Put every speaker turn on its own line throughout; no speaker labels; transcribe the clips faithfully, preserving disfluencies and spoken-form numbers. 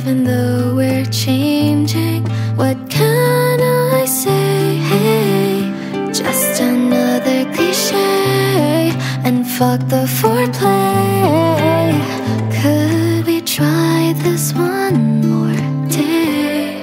Even though we're changing, what can I say? Hey, just another cliche, and fuck the foreplay. Could we try this one more day?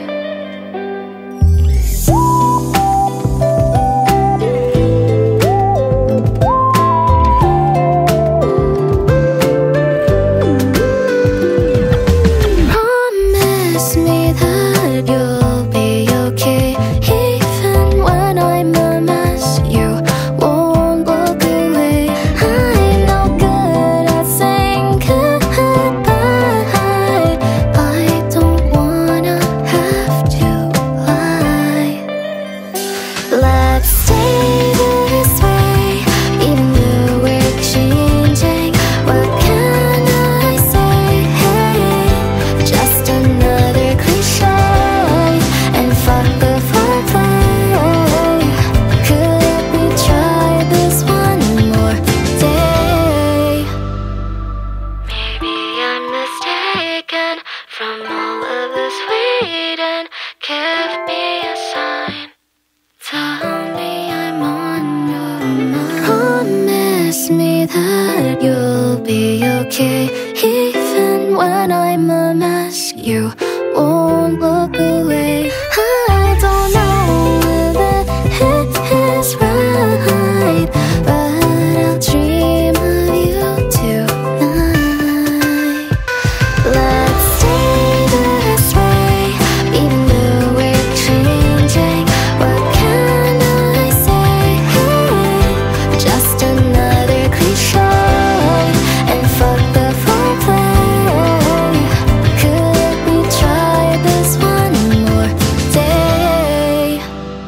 Me that you'll be okay. Even when I'm a mess, you won't look away. I don't know if it is right, but I'll dream of you tonight. Let's stay this way, even though we're changing. What can I say? Hey, just another cliche, and fuck the foreplay. Could we try this one more day?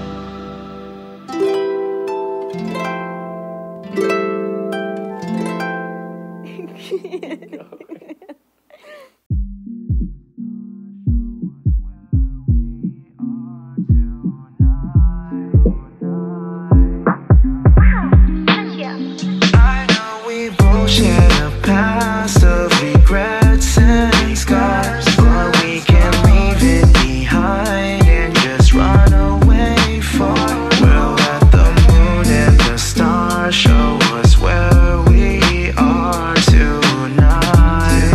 I know we both share a past of regrets and scars, but we can leave it behind and just run away far. We'll let the moon and the stars show us where we are tonight.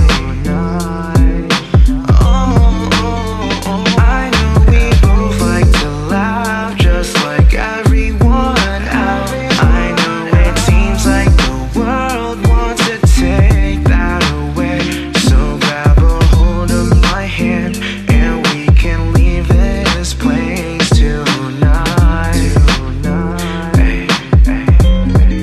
Oh, oh, oh. I know we both like to laugh just like everyone else. I know it seems like the world wants to take that away, so grab a hold of my hand and we can leave this place tonight. Hey, hey, hey.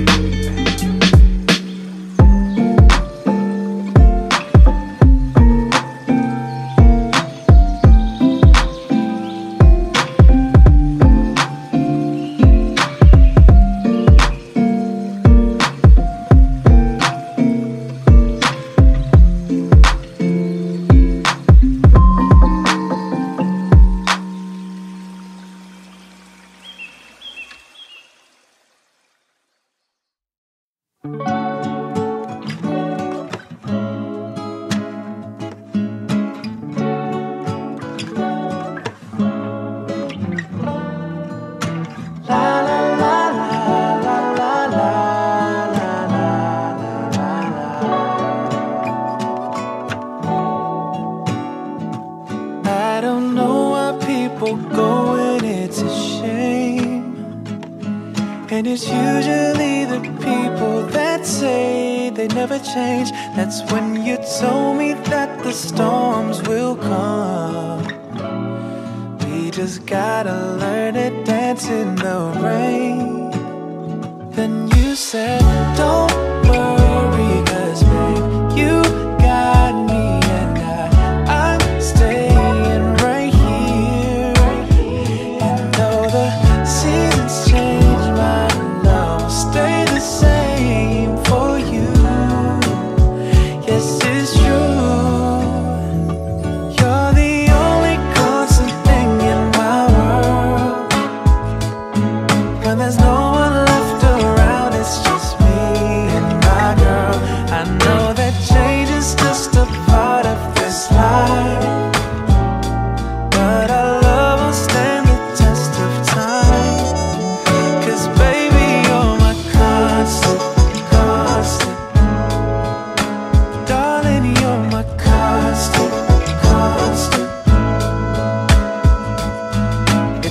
I don't know why people go and it's a shame, and it's usually the people that say they never change. That's when you told me that the storms will come. We just gotta learn to dance in the rain. Then you said, don't worry, 'cause babe, you got me, and I, I'm staying right here. And though the seasons change, my love will stay the same for you. Yes, it's true. You're the only constant thing in my world. When there's no one left around, it's just me and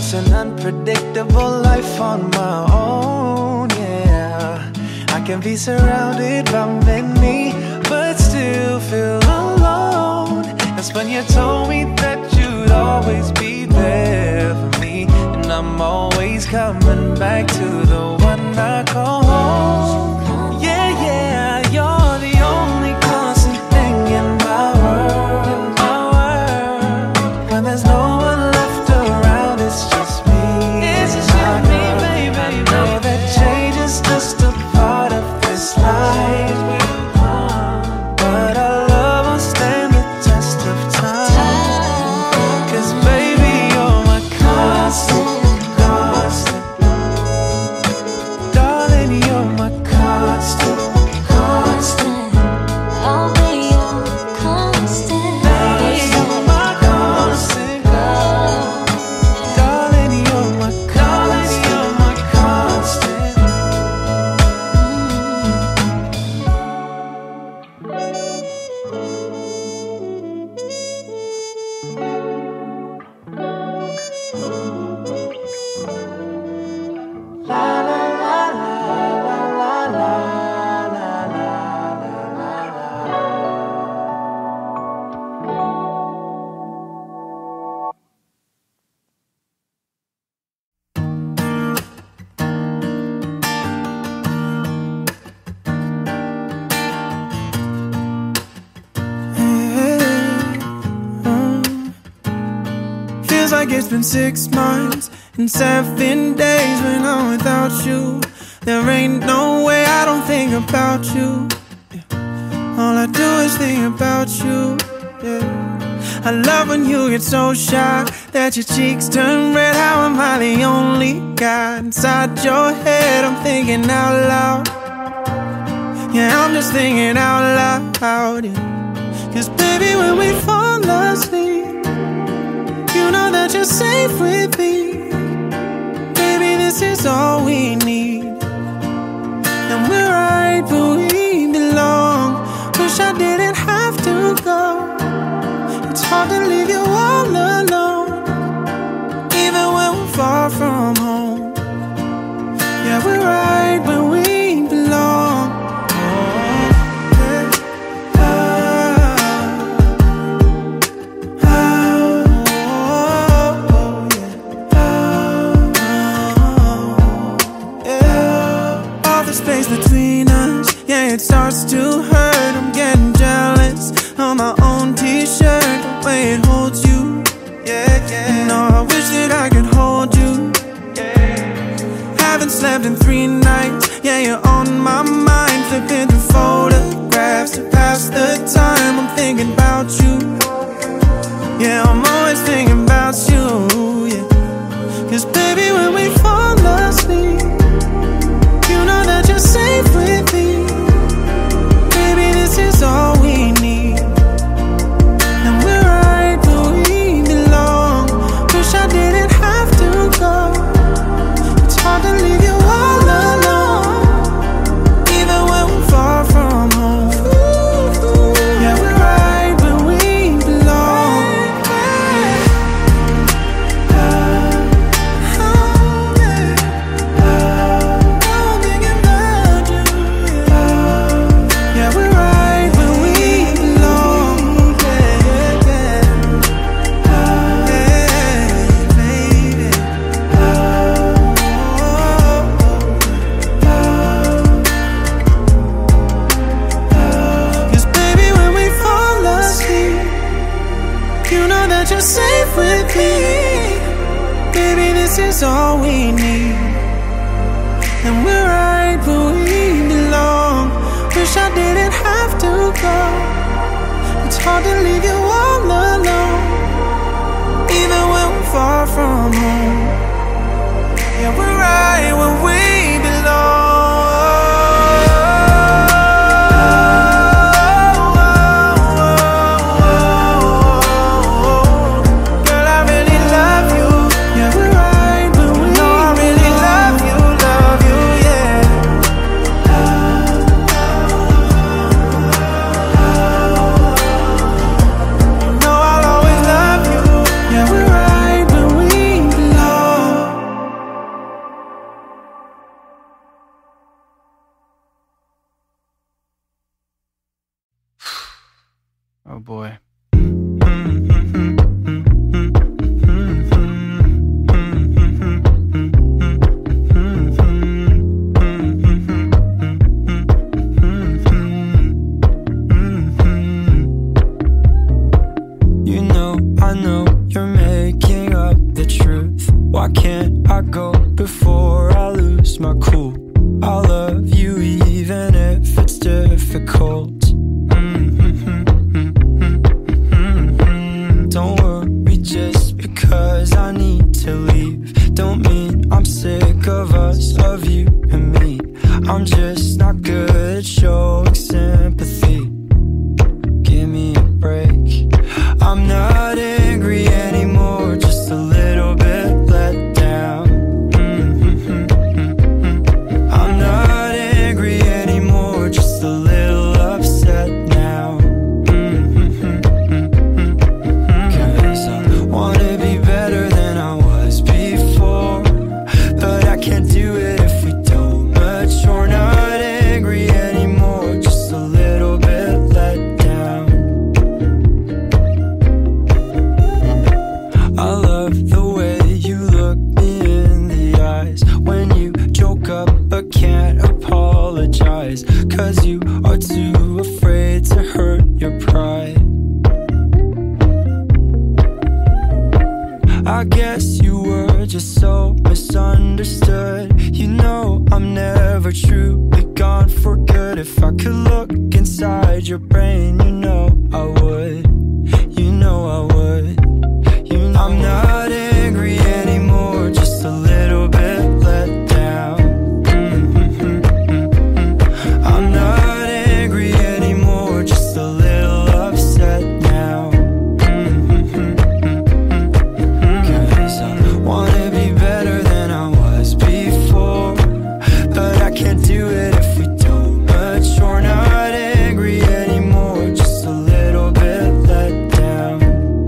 It's an unpredictable life on my own, yeah. I can be surrounded by many, but still feel alone. That's when you told me that you'd always be there for me, and I'm always coming back to the one I call home. Yeah, yeah, you're the only constant thing in my world, my world. When there's no one left around, it's just me. It's just you and me, baby. I know that change is just a part of this life, but our love will stand the test of time. 'Cause baby, you're my constant, constant. Darling, you're my constant, constant.
I'll be your constant.
Darling, you're my constant. Darling, you're my constant, you're my constant.
Feels like it's been six months and seven days when I'm without you. There ain't no way I don't think about you. Yeah. All I do is think about you. Yeah. I love when you get so shy that your cheeks turn red. How am I the only guy inside your head? I'm thinking out loud. Yeah, I'm just thinking out loud. Yeah. 'Cause baby, when we fall asleep, you know that you're safe with me. Baby, this is all we need, and we're right where we belong. Wish I didn't have to go. It's hard to leave you all alone, even when we're far from home. Yeah, we're right where we belong. Between us, yeah, it starts to hurt. I'm getting jealous on my own t-shirt, the way it holds you. Yeah, yeah. No, I wish that I could hold you. Yeah. Haven't slept in three nights. Yeah, you're on my mind, flipping through photographs to pass the time. I'm thinking about you. Yeah, I'm always thinking about you. Yeah. 'Cause baby, when we fall asleep, that you're safe with me. Baby, this is all we need, and we're right where we belong. Wish I didn't have to go. It's hard to leave you all alone, even when we're far from home. Yeah, we're right where we belong. You're safe with me. Baby, this is all we need, and we're right where we belong. Wish I didn't have to go. It's hard to leave you all alone, even when we're far from home. Yeah, we're right where we belong. I'll
boy.
You know, I know you're making up the truth. Why can't I go before I lose my cool? I love you even if it's difficult. Don't worry just because I need to leave. Don't mean I'm sick of us, of you and me. I'm just not good at showing sympathy. Give me a break. I'm not angry anymore, just a little bit let down. I'm not angry anymore, just a little upset now. Cause I wanna be better than I was before, but I can't do it if we don't mature. Not angry anymore, just a little bit let down. I love the way you look me in the eyes when you joke up but can't apologize, cause you are too afraid to hurt your pride. I guess you were just so misunderstood. You know I'm never truly gone for good. If I could look inside your brain, you know I would. You know I would. You know I'm not angry anymore, just a little bit let down. I'm not angry anymore, just a little upset now. Cause I wanna be better than I was before, but I can't do it if we don't mature. Not angry anymore, just a little bit let down.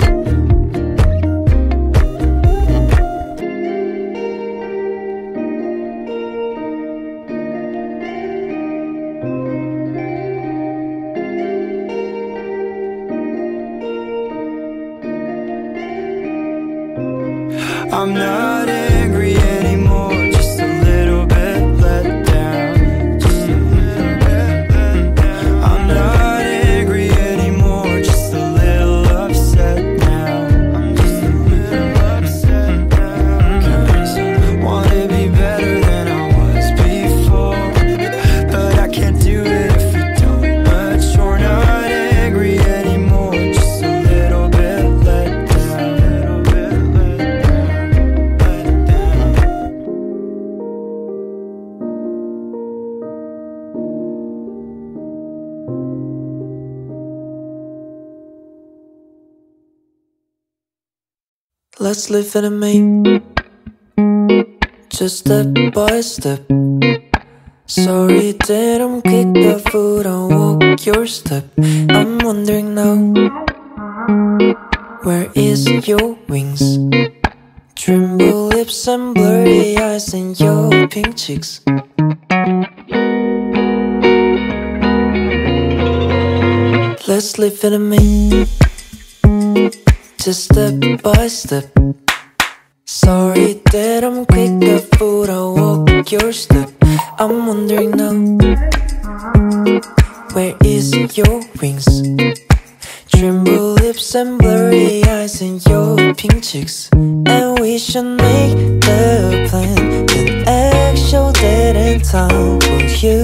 I'm not angry anymore, just a little bit let down. Just a little bit let down. I'm not angry anymore, just a little upset now. I'm just a little upset now. Cause I wanna be better than I was before, but I can't do it if we don't mature. Not angry anymore, just a little bit let down. Little bit let down, let down.
Let's live in a main, just step by step. Sorry that I'm quick the foot and walk your step. I'm wondering now, where is your wings? Tremble lips and blurry eyes and your pink cheeks. Let's live in a main, just step by step. Sorry that I'm quick the foot and walk your step. I'm wondering now, where is your wings? Tremble lips and blurry eyes and your pink cheeks. And we should make the plan, an actual date and time for you.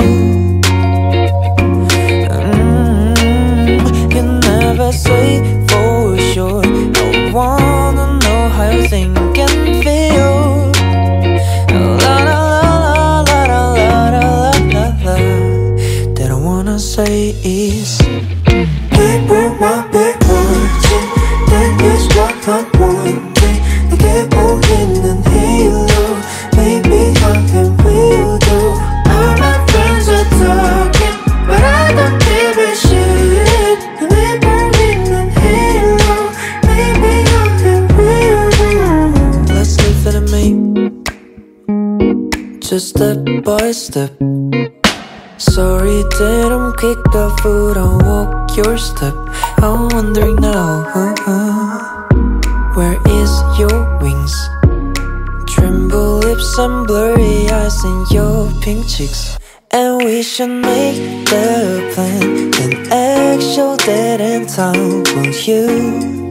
mm, You never say for sure. I wanna know how you think and feel. La la la la la la la la la. That I wanna say is,
People might be watching, that is what I'm wanting. 내게 보이는 halo, maybe I can will do. All my friends are talking, but I don't give a shit. 내게 보이는 halo, maybe I can will do.
let's live in a main, just step by step. sorry that I'm quick of foot. I'll walk your step. I'm wondering now, uh-uh, where is your wings? Tremble lips and blurry eyes and your pink cheeks. And we should make the plan an actual dead end town for you.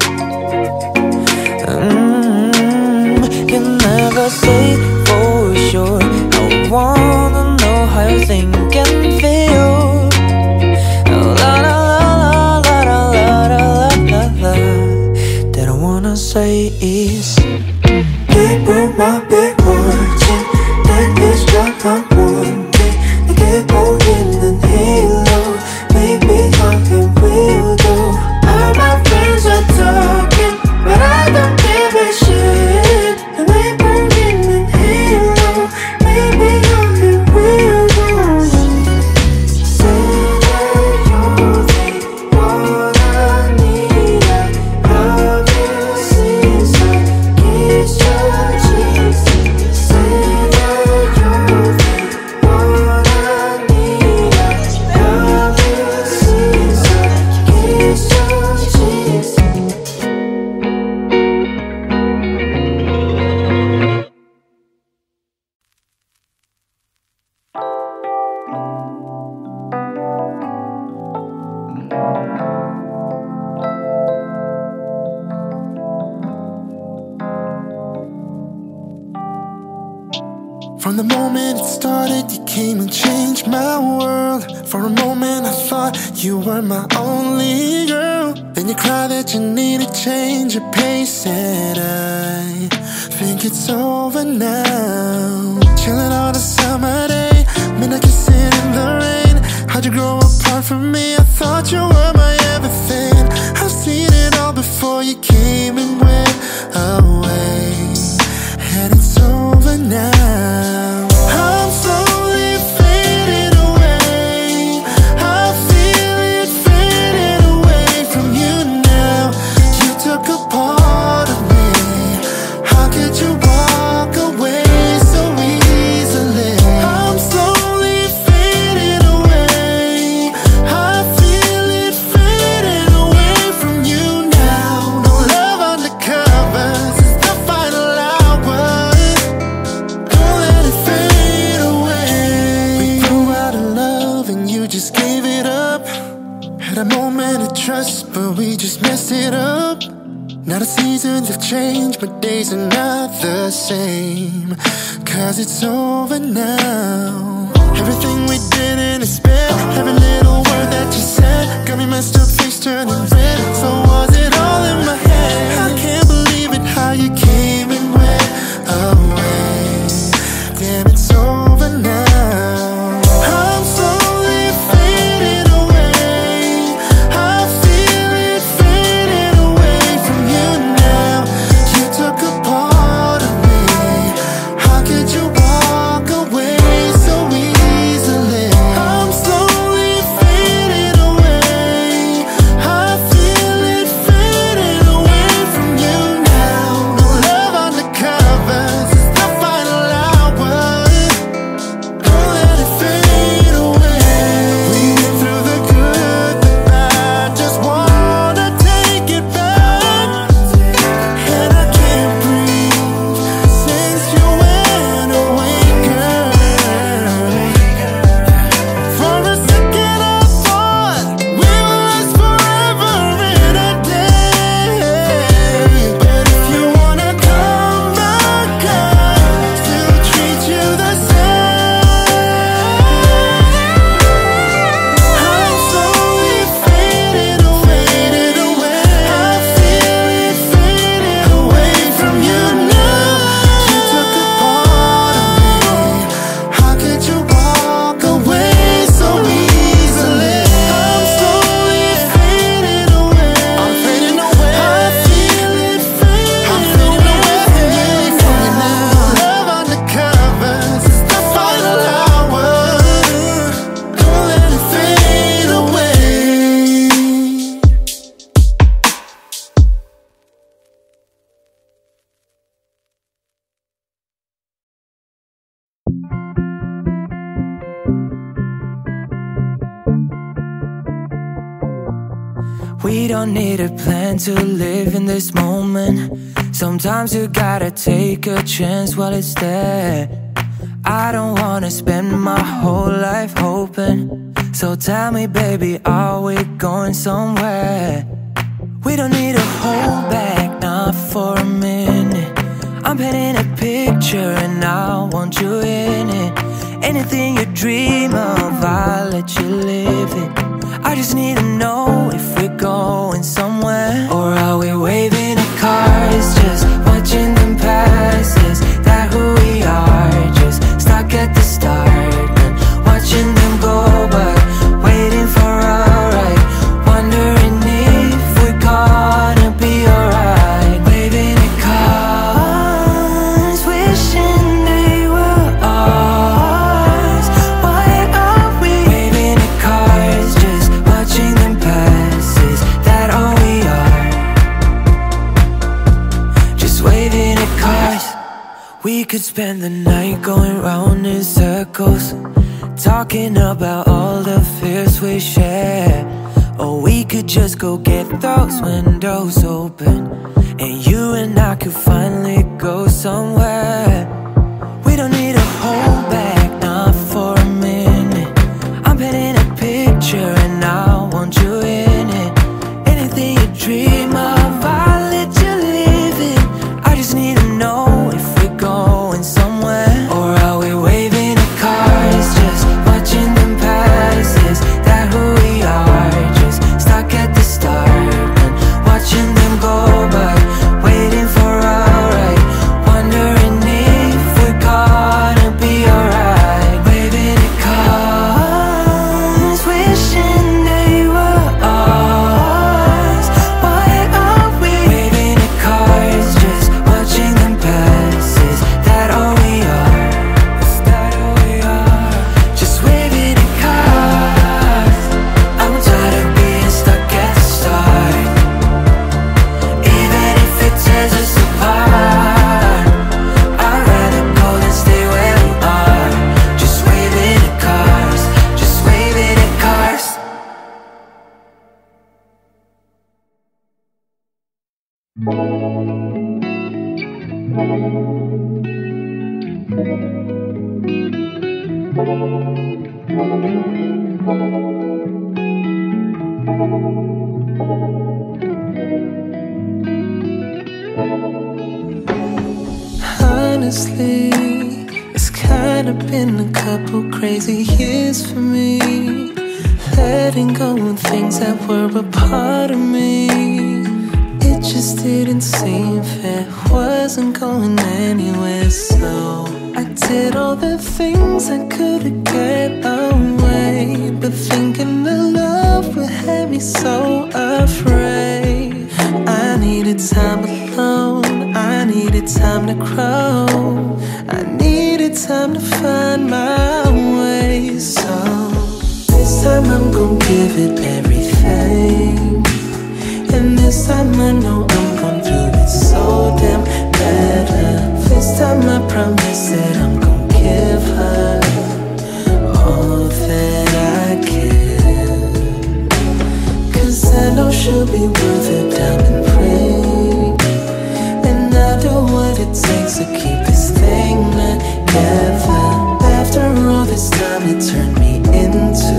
mm, You never say for sure. I wanna know how you think and feel. Oh, la la la la la la la la la la. That I wanna say is
Big room, my big words, that is what I want. Get going and halo, maybe talking real though. All my friends are talking, but I don't give a shit. And we burning in halo, maybe talking real though. Say that you're the one I need. I love you since I kissed your cheeks. Say that you're the one I need. I love you since I kissed your cheeks. From the moment it started, you came and changed my world. For a moment I thought you were my only girl. Then you cried that you need to change your pace, and I think it's over now. Chilling on a summer day, midnight kissing in the rain. How'd you grow apart from me? I thought you were my everything. I've seen it all before you came and went away, and it's over now. I'm slowly fading away. I feel it fading away from you now. You took a part of me. How could you walk away so easily? I'm slowly fading away. I feel it fading away from you now. No love undercover since the final hour. Don't let it fade away. We grew out of love and you just gave it up. Had a moment of trust, but we just messed it up. Now the seasons have changed, but days are not the same. Cause it's over now. Everything we did in despair, every little word that you said got me messed up, face turning red. So was it all in my head? I can't believe it, how you came and went away. Damn, it's over now. I'm slowly fading away. I feel it fading away from you now. You took a part of me. How could you walk away so easily? I'm slowly fading away. I feel it fading
We don't need a plan to live in this moment. Sometimes you gotta take a chance while it's there. I don't wanna spend my whole life hoping. So tell me baby, are we going somewhere? We don't need to hold back, not for a minute. I'm painting a picture and I want you in it. Anything you dream of, I'll let you live it. I just need to know if we're going somewhere. Or are we waving at cars, just watching them pass? Is that who we are, just stuck at the start and watching them go by, waiting for our right, wondering if we're gonna be alright. Waving at cars, wishing they were ours. Why are we waving at cars, just watching them pass? Is that all we are? Just waving at cars. We could spend the night going round in circles, talking about all the fears we share. Or we could just go get those windows open, and you and I could finally go somewhere. We don't need to hold back, not for a minute. I'm painting a picture and I want you in it. Anything you dream of, I'll let you live it. I just need to know if we're going somewhere. Or are we waving at cars, just watching them pass? Is that who we are, just stuck at the start and watching them go by, waiting for our right, wondering if we're gonna be alright. Waving at cars, wishing they were ours. Why are we waving at cars, just watching them pass? Is that all we are? Is that all we are? Just waving at cars. I'm tired of being stuck at the start, even if it tears us apart. I'd rather go than stay where we are. Just waving at cars, just waving at cars.
Honestly, it's kinda been a couple crazy years for me, letting go of things that were a part of me. It just didn't seem fair, wasn't going anywhere. So I did all the things I could to get away, but thinking the love would have me so afraid. I needed time alone, I needed time to grow, I needed time to find my way. So this time I'm gon' give it everything, and this time I know I'm gon' do it so damn better. This time I promise that I'm gon' give her all that I can, 'cause I know she'll be worth it, diamond ring. And I'll do what it takes to keep this thing together. After all this time, it turned me into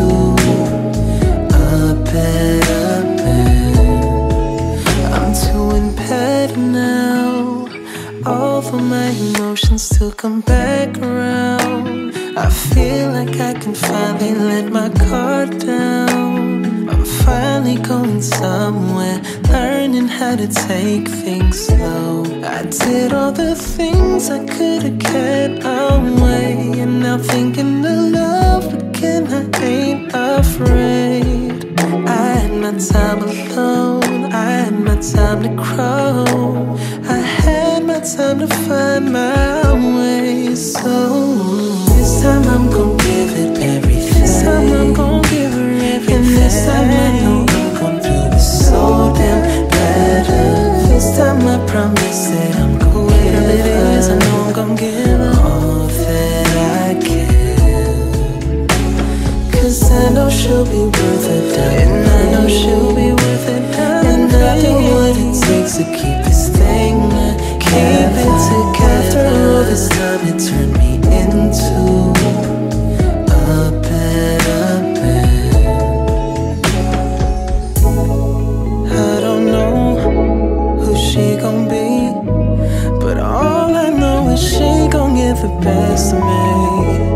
a better man. I'm doing better now. All of my emotions still come back around. I feel like I can finally let my guard down. I'm finally going somewhere, learning how to take things slow. I did all the things I could to get away, and now thinking the love again, I ain't afraid. I had my time alone, I had my time to grow, I had my time to find my way. So this time I'm gon' give it everything. This time I'm gon' give her everything. And this time I know I'm gon' do it so damn better. This time I promise that I'm gon' whatever it is, I know I'm gon' give her all that I can, 'cause I know she'll be worth it, and I know she'll be worth it. ain't gon' get the best of me.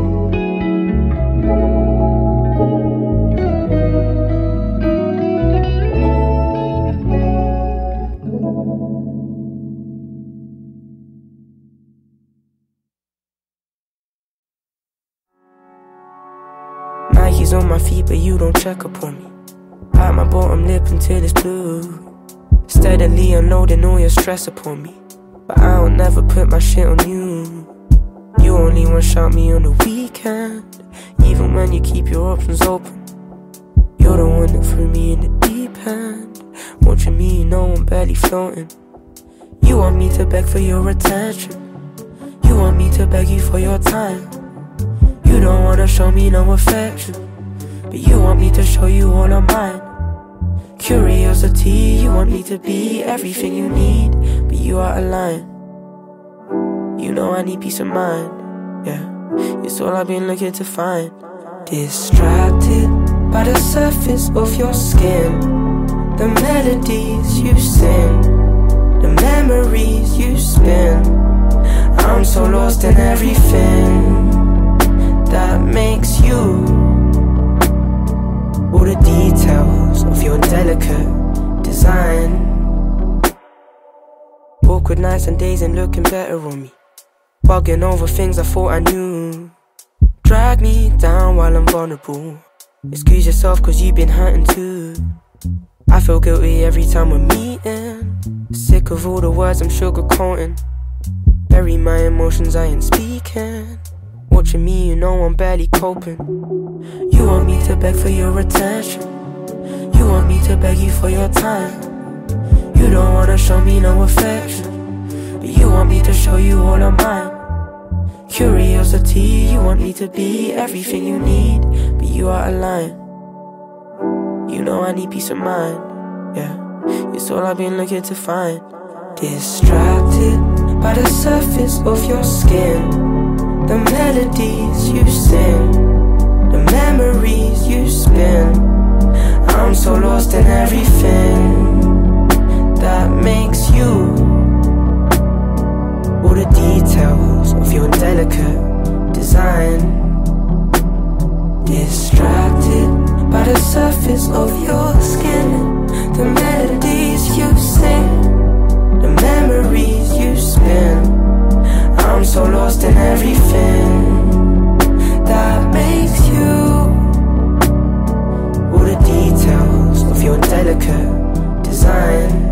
Nike's on my feet, but you don't check up on me. Bite my bottom lip until it's blue. Steadily unloading all your stress upon me, but I'll never put my shit on you. You only one shot me on the weekend, even when you keep your options open. You're the one that threw me in the deep end. Watching me, you know I'm barely floating. You want me to beg for your attention. You want me to beg you for your time. You don't wanna show me no affection, but you want me to show you all of mine. Curiosity, you want me to be everything you need, but you are a line. You know I need peace of mind, yeah. It's all I've been looking to find. Distracted by the surface of your skin, the melodies you sing, the memories you spin. I'm so lost in everything that makes you. All the details of your delicate design. Awkward nights and days ain't looking better on me. Bugging over things I thought I knew. Drag me down while I'm vulnerable. Excuse yourself cause you've been hurting too. I feel guilty every time we're meeting. Sick of all the words I'm sugarcoating. Bury my emotions, I ain't speaking. Watching me, you know I'm barely coping. You want me to beg for your attention. You want me to beg you for your time. You don't wanna show me no affection, but you want me to show you all of mine. Curiosity, you want me to be everything you need, but you are a line. You know I need peace of mind, yeah. It's all I've been looking to find. Distracted by the surface of your skin, the melodies you sing, the memories you spin. I'm so lost in everything that makes you. All the details of your delicate design. Distracted by the surface of your skin, the melodies you sing, the memories you spin. I'm so lost in everything that makes you. All the details of your delicate design.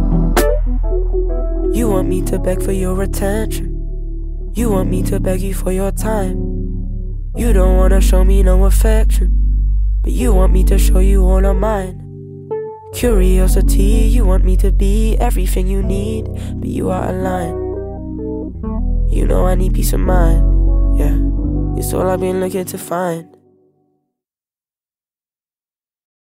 You want me to beg for your attention. You want me to beg you for your time. You don't wanna show me no affection, but you want me to show you all of mine. Curiosity, you want me to be everything you need, but you are a line. You know I need peace of mind, yeah. It's all I've been looking to find.